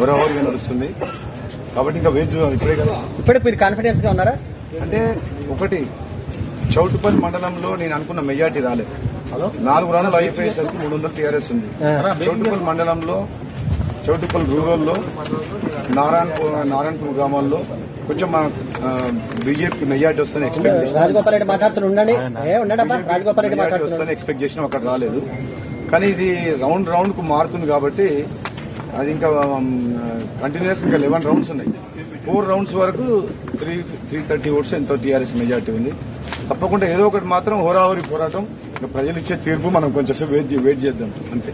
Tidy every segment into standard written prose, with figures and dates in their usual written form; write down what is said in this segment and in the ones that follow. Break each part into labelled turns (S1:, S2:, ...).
S1: హోరాహోరీగా నడుస్తుంది. కాబట్టి ఇంకా వెయిట్ చూడాలి.
S2: ఇప్పుడే మీరు కాన్ఫిడెన్స్ గా ఉన్నారా?
S1: అంటే ఒకటి చౌటుపల్లి మండలంలో నేను అనుకున్న మెజార్టీ రాలేదు. 4 రౌండ్లు అయిపోయేసరికి 300 టీఆర్ఎస్ ఉంది. చౌటుపల్లి మండలంలో, చౌటుపల్లి రూరల్లో, నారాయణపూర్ గ్రామాల్లో కొంచెం మా బీజేపీకి మెజార్టీ వస్తుందని ఎక్స్పెక్ట్ చేసిన.
S2: రాజగోపాల్ రెడ్డి మాట్లాడుతుండీ
S1: ఎక్స్పెక్ట్ చేసిన అక్కడ రాలేదు. కానీ ఇది రౌండ్ కు మారుతుంది కాబట్టి అది ఇంకా కంటిన్యూస్ ఇంకా 11 రౌండ్స్ ఉన్నాయి. 4 రౌండ్స్ వరకు 330 ఓట్స్ ఎంతో టీఆర్ఎస్ మెజార్టీ ఉంది. తప్పకుండా ఏదో ఒకటి మాత్రం హోరాహోరీ పోరాటం. ప్రజలు ఇచ్చే తీర్పు మనం కొంచెం వెయిట్ చేద్దాం అంతే.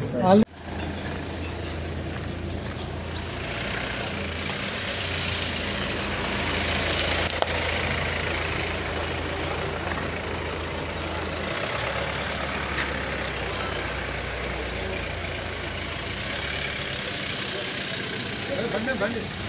S1: బండి